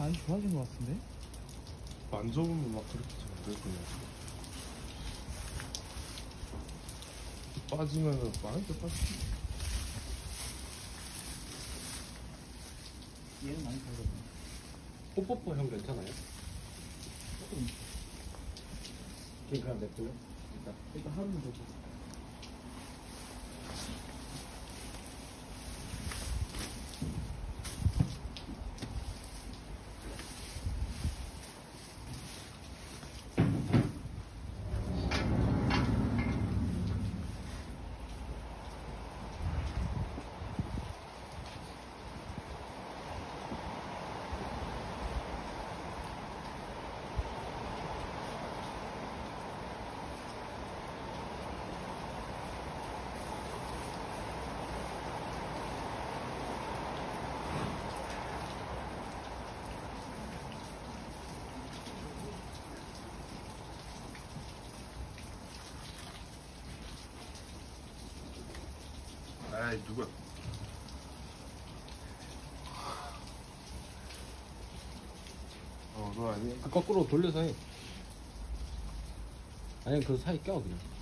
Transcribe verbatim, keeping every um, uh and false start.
많이 좋아진 것 같은데? 만져보면 막 그렇게 잘 안 될 거냐. 빠지면은 많이 더 빠지. 얘는 많이 다르거든. 뽀뽀뽀 형 괜찮아요? 조금. 걔 그냥 냅둬요? 일단. 일단 하루는 더 줘. 아이 누가? 어, 너 아니야? 그 거꾸로 돌려서 해. 아니면 그 사이 껴 그냥.